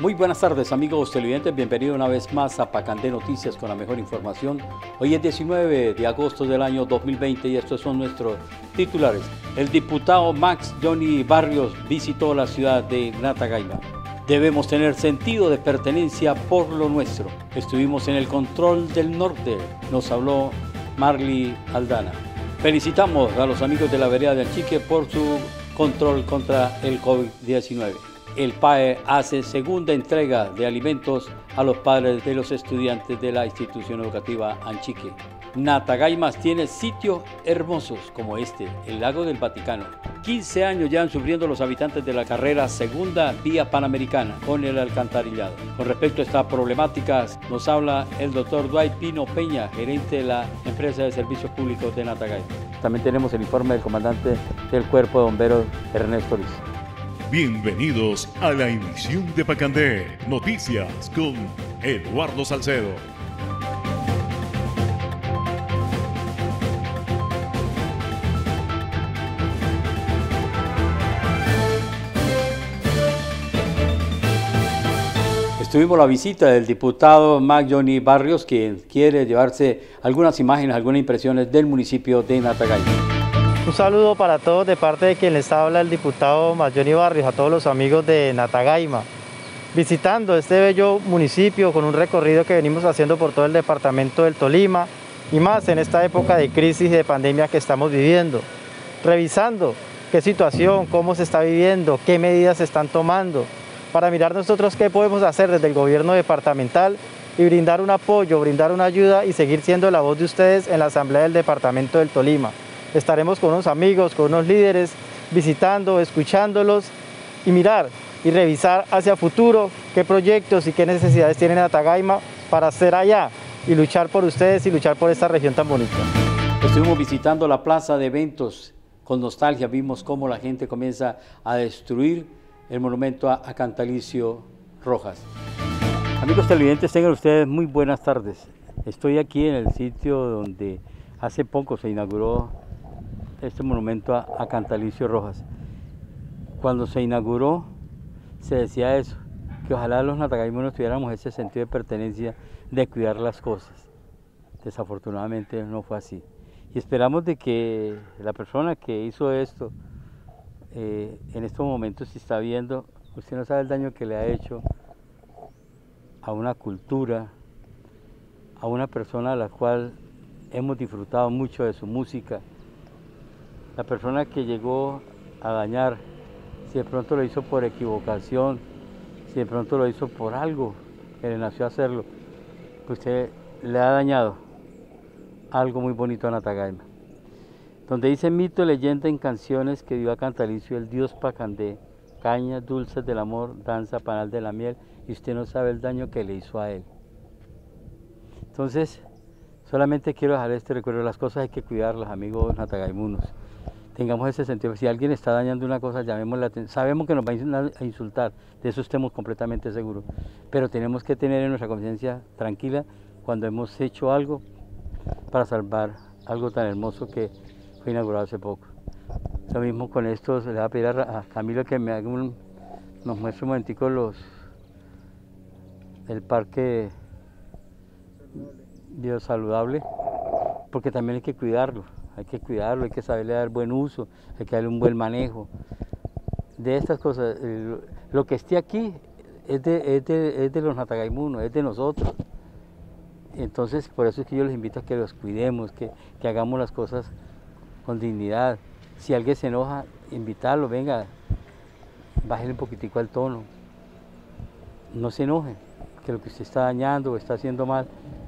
Muy buenas tardes amigos televidentes, bienvenidos una vez más a Pacandé Noticias con la mejor información. Hoy es 19 de agosto del año 2020 y estos son nuestros titulares. El diputado Max Johnny Barrios visitó la ciudad de Natagaima. Debemos tener sentido de pertenencia por lo nuestro. Estuvimos en el control del norte, nos habló Marley Aldana. Felicitamos a los amigos de la vereda de Anchique por su control contra el COVID-19. El PAE hace segunda entrega de alimentos a los padres de los estudiantes de la institución educativa Anchique. Natagaima tiene sitios hermosos como este, el Lago del Vaticano. 15 años llevan sufriendo los habitantes de la carrera segunda vía panamericana con el alcantarillado. Con respecto a estas problemáticas nos habla el doctor Dwight Pino Peña, gerente de la empresa de servicios públicos de Natagaima. También tenemos el informe del comandante del Cuerpo de Bomberos, Ernesto Liz. Bienvenidos a la emisión de Pacandé Noticias con Eduardo Salcedo. Tuvimos la visita del diputado Max Johnny Barrios, quien quiere llevarse algunas imágenes, algunas impresiones del municipio de Natagaima. Un saludo para todos de parte de quien les habla el diputado Max Johnny Barrios, a todos los amigos de Natagaima, visitando este bello municipio con un recorrido que venimos haciendo por todo el departamento del Tolima y más en esta época de crisis y de pandemia que estamos viviendo, revisando qué situación, cómo se está viviendo, qué medidas se están tomando, para mirar nosotros qué podemos hacer desde el gobierno departamental y brindar un apoyo, brindar una ayuda y seguir siendo la voz de ustedes en la asamblea del departamento del Tolima. Estaremos con unos amigos, con unos líderes, visitando, escuchándolos y mirar y revisar hacia futuro qué proyectos y qué necesidades tiene Natagaima para hacer allá y luchar por ustedes y luchar por esta región tan bonita. Estuvimos visitando la plaza de eventos con nostalgia, vimos cómo la gente comienza a destruir el monumento a Cantalicio Rojas. Amigos televidentes, tengan ustedes muy buenas tardes. Estoy aquí en el sitio donde hace poco se inauguró este monumento a Cantalicio Rojas. Cuando se inauguró se decía eso, que ojalá los natagaimeños tuviéramos ese sentido de pertenencia, de cuidar las cosas. Desafortunadamente no fue así. Y esperamos de que la persona que hizo esto, en estos momentos, si está viendo, usted no sabe el daño que le ha hecho a una cultura, a una persona a la cual hemos disfrutado mucho de su música. La persona que llegó a dañar, si de pronto lo hizo por equivocación, si de pronto lo hizo por algo que le nació hacerlo, pues usted le ha dañado algo muy bonito a Natagaima. Donde dice mito, leyenda en canciones que dio a Cantalicio el dios Pacandé, cañas dulces del amor, danza panal de la miel, y usted no sabe el daño que le hizo a él. Entonces, solamente quiero dejar este recuerdo, las cosas hay que cuidarlas, amigos natagaimunos. Tengamos ese sentido, si alguien está dañando una cosa, llamémosle la atención, sabemos que nos va a insultar, de eso estemos completamente seguros, pero tenemos que tener en nuestra conciencia tranquila cuando hemos hecho algo para salvar algo tan hermoso que fue inaugurado hace poco. Lo mismo con esto, se le va a pedir a Camilo que me haga nos muestre un momentico el parque biosaludable, porque también hay que cuidarlo, hay que saberle dar buen uso, hay que darle un buen manejo. De estas cosas, lo que esté aquí es de los natagaimunos, es de nosotros. Entonces, por eso es que yo les invito a que los cuidemos, que hagamos las cosas con dignidad. Si alguien se enoja, invitarlo, venga, bájale un poquitico al tono. No se enoje, que lo que usted está dañando o está haciendo mal.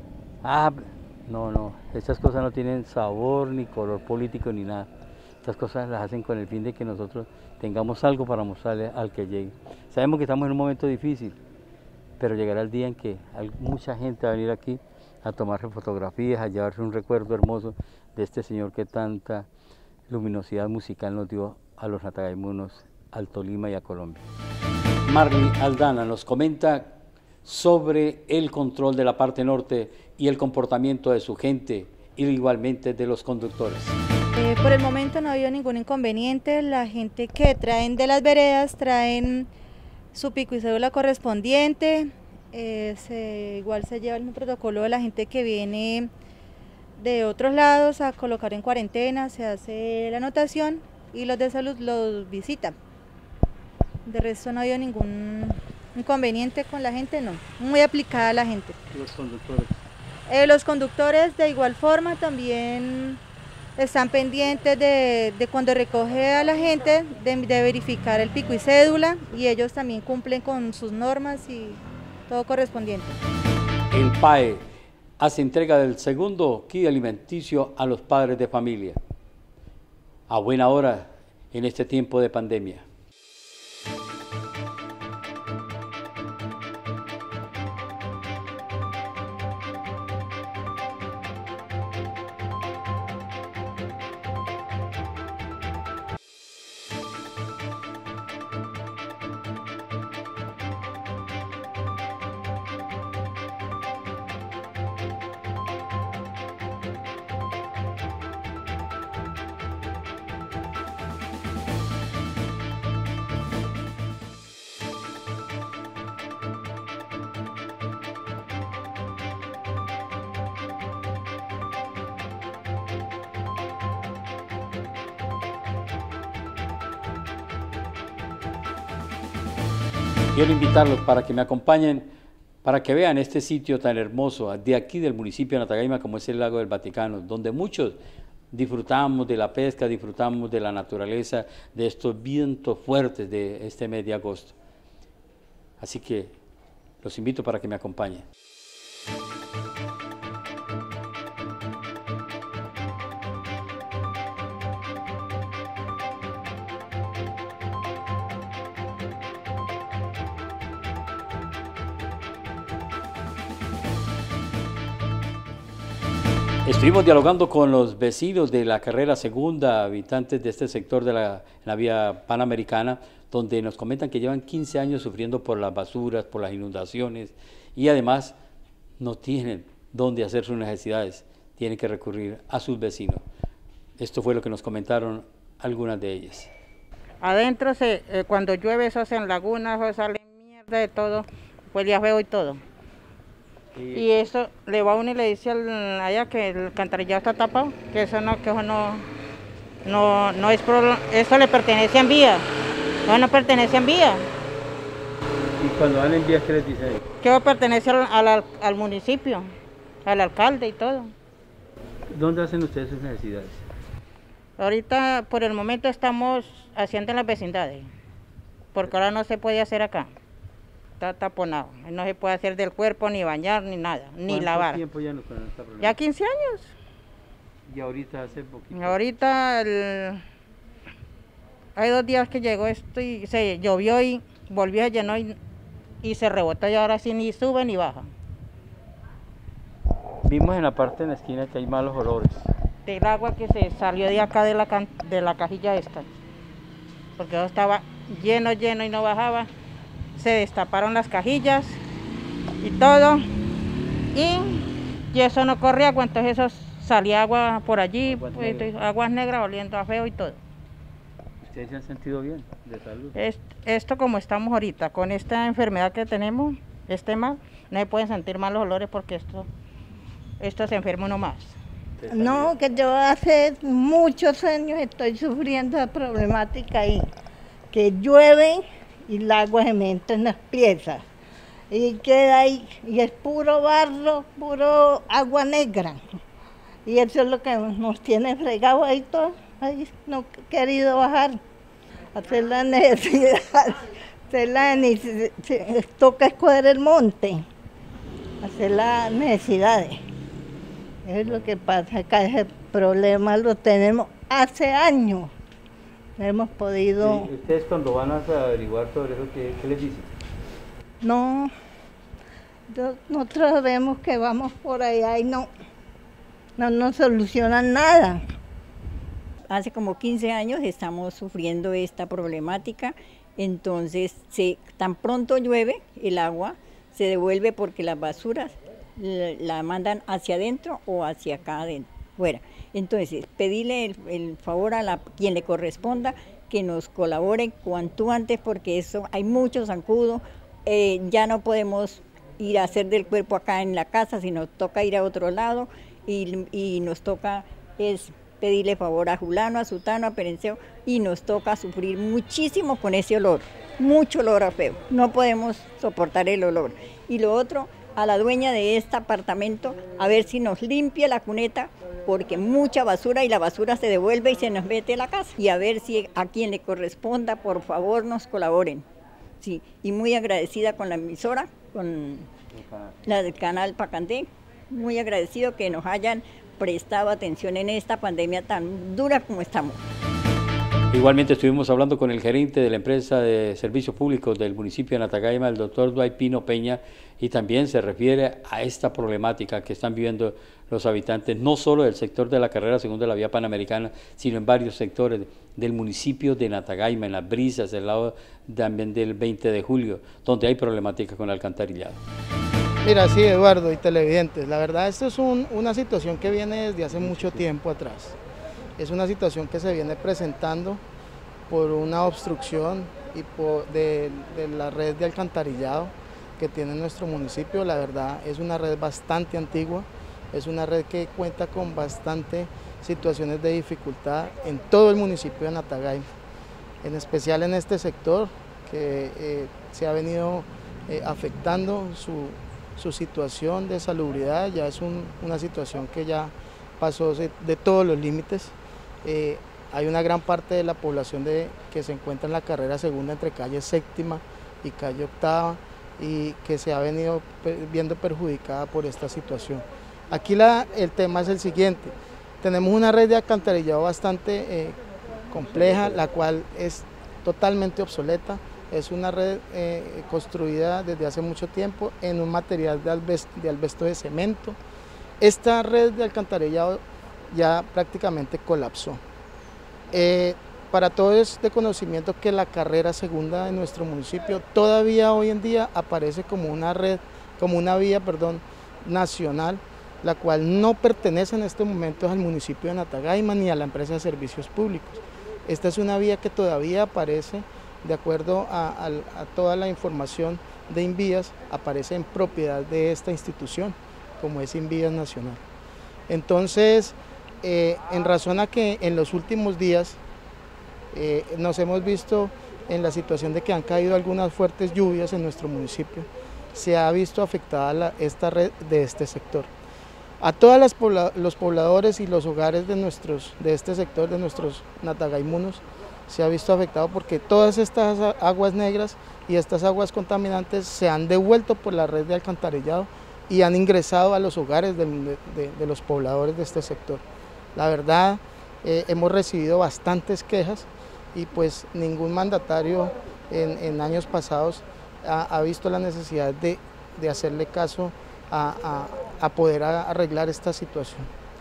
No, estas cosas no tienen sabor, ni color político, ni nada. Estas cosas las hacen con el fin de que nosotros tengamos algo para mostrarle al que llegue. Sabemos que estamos en un momento difícil, pero llegará el día en que mucha gente va a venir aquí a tomarse fotografías, a llevarse un recuerdo hermoso de este señor que tanta luminosidad musical nos dio a los natagaimunos, al Tolima y a Colombia. Marley Aldana nos comenta sobre el control de la parte norte y el comportamiento de su gente y igualmente de los conductores. Por el momento no ha habido ningún inconveniente, la gente que traen de las veredas traen su pico y cédula correspondiente, igual se lleva el protocolo de la gente que viene de otros lados a colocar en cuarentena, se hace la anotación y los de salud los visitan. De resto no ha habido ningún inconveniente con la gente, no, muy aplicada la gente. Los conductores. Los conductores de igual forma también están pendientes de cuando recoge a la gente, de verificar el pico y cédula, y ellos también cumplen con sus normas y todo correspondiente. El PAE hace entrega del segundo kit alimenticio a los padres de familia, a buena hora en este tiempo de pandemia. Quiero invitarlos para que me acompañen, para que vean este sitio tan hermoso de aquí del municipio de Natagaima, como es el Lago del Vaticano, donde muchos disfrutamos de la pesca, disfrutamos de la naturaleza, de estos vientos fuertes de este mes de agosto. Así que los invito para que me acompañen. Estuvimos dialogando con los vecinos de la carrera segunda, habitantes de este sector de la vía panamericana, donde nos comentan que llevan 15 años sufriendo por las basuras, por las inundaciones, y además no tienen dónde hacer sus necesidades, tienen que recurrir a sus vecinos. Esto fue lo que nos comentaron algunas de ellas. Adentro, cuando llueve, eso hacen lagunas, eso sale mierda de todo, pues ya veo y todo. Y eso le va uno y le dice allá que el alcantarillado está tapado, que eso no es problema, eso le pertenece a Envía, no pertenece a Envía. ¿Y cuando van en vías qué les dicen? Que pertenece al municipio, al alcalde y todo. ¿Dónde hacen ustedes sus necesidades? Ahorita, por el momento, estamos haciendo en las vecindades, porque ahora no se puede hacer acá. Está taponado, no se puede hacer del cuerpo, ni bañar, ni nada, ni lavar. ¿Cuánto tiempo ya nos con esta problema? Ya 15 años. ¿Y ahorita hace poquito? Ahorita, hay 2 días que llegó esto y se llovió y volvió a llenar y se rebotó y ahora sí ni sube ni baja. Vimos en la parte de la esquina que hay malos olores. Del agua que se salió de acá de la cajilla esta, porque eso estaba lleno y no bajaba. Se destaparon las cajillas y todo, y eso no corre agua, entonces eso salía agua por allí, aguas negras oliendo a feo y todo. ¿Ustedes se han sentido bien de salud? Esto como estamos ahorita, con esta enfermedad que tenemos, mal, no se pueden sentir malos olores porque esto se enferma uno más. No, que yo hace muchos años estoy sufriendo la problemática ahí, que llueve y el agua se mete en las piezas y queda ahí, y es puro barro, puro agua negra, y eso es lo que nos tiene fregado ahí todo, ahí no he querido bajar, hacer la necesidad, toca escoger el monte, hacer las necesidades. Eso es lo que pasa acá, ese problema lo tenemos hace años. Hemos podido... Sí, ¿ustedes cuando van a averiguar sobre eso, qué les dicen? No, nosotros vemos que vamos por allá y no nos solucionan nada. Hace como 15 años estamos sufriendo esta problemática, entonces tan pronto llueve el agua, se devuelve porque las basuras la mandan hacia adentro o hacia acá adentro, fuera. Entonces, pedirle el favor a quien le corresponda que nos colaboren cuanto antes, porque eso hay mucho zancudo, ya no podemos ir a hacer del cuerpo acá en la casa, sino toca ir a otro lado y nos toca es pedirle favor a Julano, a Sutano, a Perenceo, y nos toca sufrir muchísimo con ese olor, mucho olor a feo, no podemos soportar el olor. Y lo otro, a la dueña de este apartamento, a ver si nos limpia la cuneta, porque mucha basura y la basura se devuelve y se nos mete a la casa. Y a ver si a quien le corresponda, por favor, nos colaboren. Sí, y muy agradecida con la emisora, con la del canal Pacandé, muy agradecido que nos hayan prestado atención en esta pandemia tan dura como estamos. Igualmente estuvimos hablando con el gerente de la empresa de servicios públicos del municipio de Natagaima, el doctor Dwight Pino Peña, y también se refiere a esta problemática que están viviendo los habitantes, no solo del sector de la carrera segunda de la vía panamericana, sino en varios sectores del municipio de Natagaima, en Las Brisas, del lado también del 20 de julio, donde hay problemática con el alcantarillado. Mira, sí, Eduardo y televidentes, la verdad esto es una situación que viene desde hace mucho tiempo atrás. Es una situación que se viene presentando por una obstrucción de la red de alcantarillado que tiene nuestro municipio. La verdad es una red bastante antigua, es una red que cuenta con bastante situaciones de dificultad en todo el municipio de Natagaima, en especial en este sector que se ha venido afectando su situación de salubridad. Ya es una situación que ya pasó de todos los límites. Hay una gran parte de la población que se encuentra en la carrera segunda entre calle séptima y calle octava y que se ha venido viendo perjudicada por esta situación. Aquí el tema es el siguiente: tenemos una red de alcantarillado bastante compleja, la cual es totalmente obsoleta. Es una red construida desde hace mucho tiempo en un material de asbesto de cemento. Esta red de alcantarillado ya prácticamente colapsó. Para todos es de conocimiento que la carrera segunda de nuestro municipio todavía hoy en día aparece como una vía nacional, la cual no pertenece en este momento al municipio de Natagaima ni a la empresa de servicios públicos. Esta es una vía que todavía aparece, de acuerdo a toda la información de Invías, aparece en propiedad de esta institución, como es Invías Nacional. Entonces, en razón a que en los últimos días nos hemos visto en la situación de que han caído algunas fuertes lluvias en nuestro municipio, se ha visto afectada esta red de este sector. A todos los pobladores y los hogares de este sector, de nuestros natagaimunos, se ha visto afectado porque todas estas aguas negras y estas aguas contaminantes se han devuelto por la red de alcantarillado y han ingresado a los hogares de los pobladores de este sector. La verdad, hemos recibido bastantes quejas y pues ningún mandatario en años pasados ha visto la necesidad de hacerle caso a poder arreglar esta situación.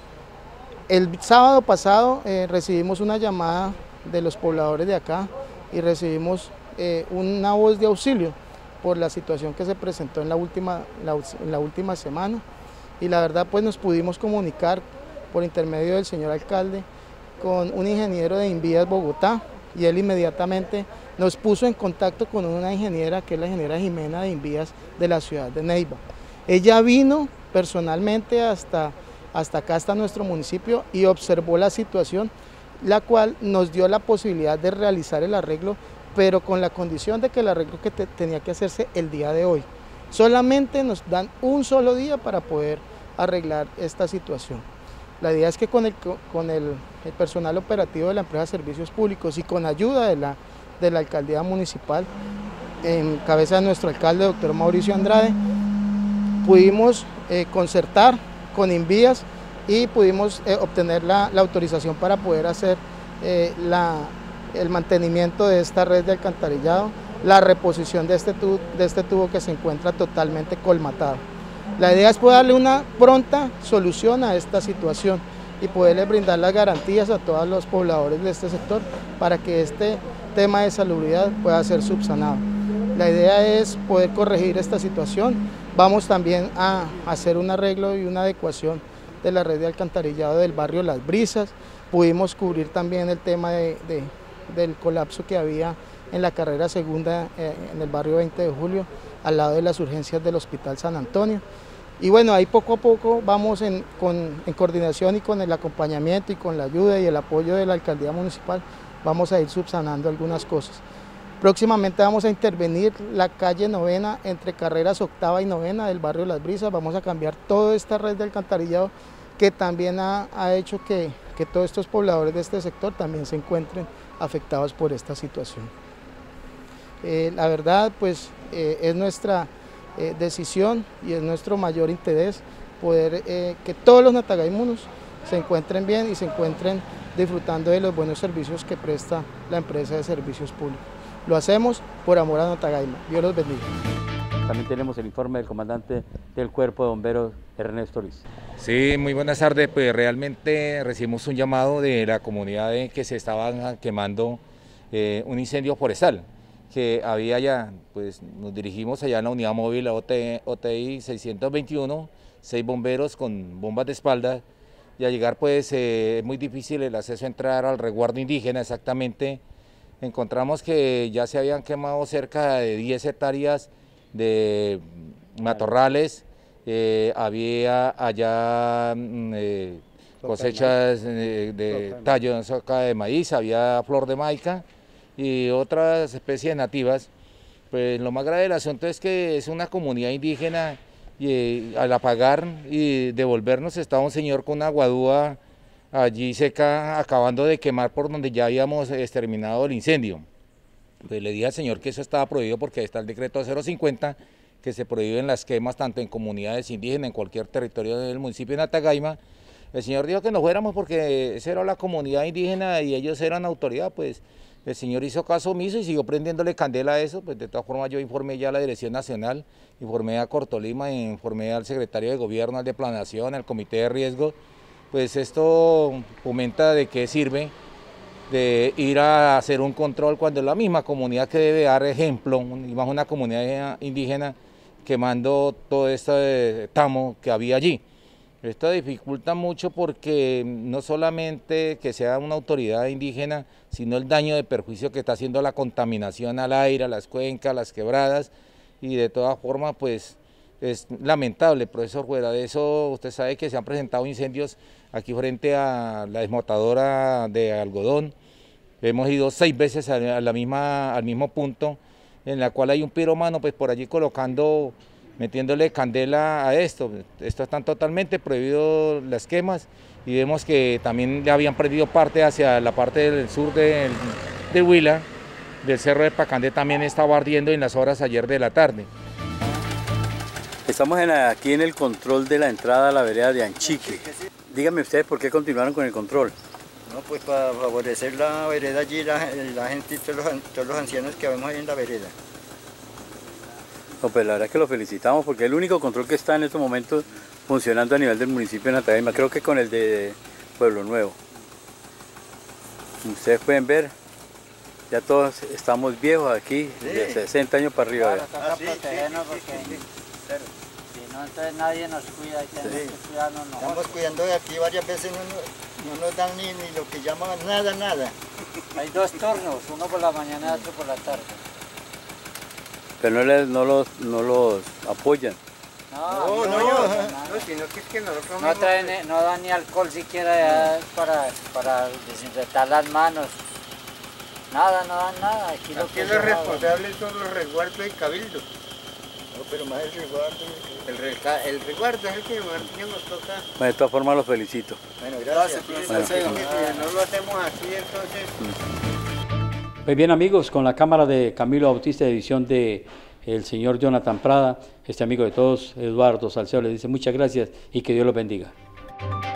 El sábado pasado recibimos una llamada de los pobladores de acá y recibimos una voz de auxilio por la situación que se presentó en la última semana, y la verdad pues nos pudimos comunicar por intermedio del señor alcalde con un ingeniero de Invías Bogotá, y él inmediatamente nos puso en contacto con una ingeniera que es la ingeniera Jimena de Invías de la ciudad de Neiva. Ella vino personalmente hasta acá, hasta nuestro municipio, y observó la situación, la cual nos dio la posibilidad de realizar el arreglo, pero con la condición de que el arreglo tenía que hacerse el día de hoy. Solamente nos dan un solo día para poder arreglar esta situación. La idea es que con el personal operativo de la empresa de servicios públicos y con ayuda de la alcaldía municipal, en cabeza de nuestro alcalde, doctor Mauricio Andrade, pudimos concertar con Invías y pudimos obtener la autorización para poder hacer el mantenimiento de esta red de alcantarillado, la reposición de este tubo que se encuentra totalmente colmatado. La idea es poder darle una pronta solución a esta situación y poderle brindar las garantías a todos los pobladores de este sector para que este tema de salubridad pueda ser subsanado. La idea es poder corregir esta situación. Vamos también a hacer un arreglo y una adecuación de la red de alcantarillado del barrio Las Brisas. Pudimos cubrir también el tema de del colapso que había en la carrera segunda en el barrio 20 de Julio, al lado de las urgencias del Hospital San Antonio. Y bueno, ahí poco a poco vamos en coordinación y con el acompañamiento y con la ayuda y el apoyo de la Alcaldía Municipal, vamos a ir subsanando algunas cosas. Próximamente vamos a intervenir la calle Novena entre carreras octava y novena del barrio Las Brisas, vamos a cambiar toda esta red de alcantarillado que también ha hecho que todos estos pobladores de este sector también se encuentren afectados por esta situación. La verdad, pues es nuestra decisión y es nuestro mayor interés poder que todos los natagaimunos se encuentren bien y se encuentren disfrutando de los buenos servicios que presta la empresa de servicios públicos. Lo hacemos por amor a Natagaima. Dios los bendiga. También tenemos el informe del comandante del Cuerpo de Bomberos, Ernesto Liz. Sí, muy buenas tardes. Pues realmente recibimos un llamado de la comunidad de que se estaban quemando un incendio forestal que había allá. Pues nos dirigimos allá en la unidad móvil, la OTI 621, 6 bomberos con bombas de espalda, y al llegar pues es muy difícil el acceso a entrar al resguardo indígena. Exactamente encontramos que ya se habían quemado cerca de 10 hectáreas de matorrales, había allá cosechas de tallo de maíz, había flor de maica y otras especies nativas. Pues lo más grave del asunto es que es una comunidad indígena y al apagar y devolvernos estaba un señor con una guadúa allí seca acabando de quemar por donde ya habíamos exterminado el incendio. Pues le dije al señor que eso estaba prohibido porque está el decreto 050 que se prohíben las quemas tanto en comunidades indígenas en cualquier territorio del municipio de Natagaima. El señor dijo que nos fuéramos porque esa era la comunidad indígena y ellos eran autoridad. Pues el señor hizo caso omiso y siguió prendiéndole candela a eso. Pues de todas formas yo informé ya a la Dirección Nacional, informé a Cortolima, informé al secretario de Gobierno, al de Planeación, al Comité de Riesgo. Pues esto fomenta de qué sirve de ir a hacer un control cuando es la misma comunidad que debe dar ejemplo, y más una comunidad indígena quemando todo este tamo que había allí. Esto dificulta mucho porque no solamente que sea una autoridad indígena, sino el daño de perjuicio que está haciendo la contaminación al aire, a las cuencas, las quebradas, y de todas formas pues es lamentable, profesor. Fuera de eso, usted sabe que se han presentado incendios aquí frente a la desmotadora de algodón. Hemos ido 6 veces al mismo punto, en la cual hay un piromano pues por allí colocando, metiéndole candela a esto. Esto están totalmente prohibido las quemas y vemos que también le habían prendido parte hacia la parte del sur de Huila, del Cerro de Pacandé también estaba ardiendo en las horas ayer de la tarde. Estamos aquí en el control de la entrada a la vereda de Anchique. Díganme ustedes por qué continuaron con el control. No, pues para favorecer la vereda allí, la gente y todos los ancianos que vemos ahí en la vereda. No, pues la verdad es que lo felicitamos porque es el único control que está en estos momentos funcionando a nivel del municipio de Natagaima, creo que con el de Pueblo Nuevo. Ustedes pueden ver, ya todos estamos viejos aquí, sí, de 60 años para arriba. Claro, toca protegernos porque si no, entonces nadie nos cuida y tenemos que cuidarnos nosotros. Estamos cuidando de aquí varias veces, no nos dan ni lo que llaman nada. Hay 2 turnos, uno por la mañana y otro por la tarde. Pero no los apoyan. No, sino que es que nosotros no dan ni alcohol siquiera para desinfectar las manos. Nada, no dan nada. Aquí los responsables son los resguardos del cabildo. No, pero más el resguardo es el que nos toca. Bueno, de todas formas los felicito. Bueno, gracias. No lo hacemos así, entonces. Pues bien amigos, con la cámara de Camilo Bautista, edición de el señor Jonathan Prada, este amigo de todos, Eduardo Salcedo, les dice muchas gracias y que Dios los bendiga.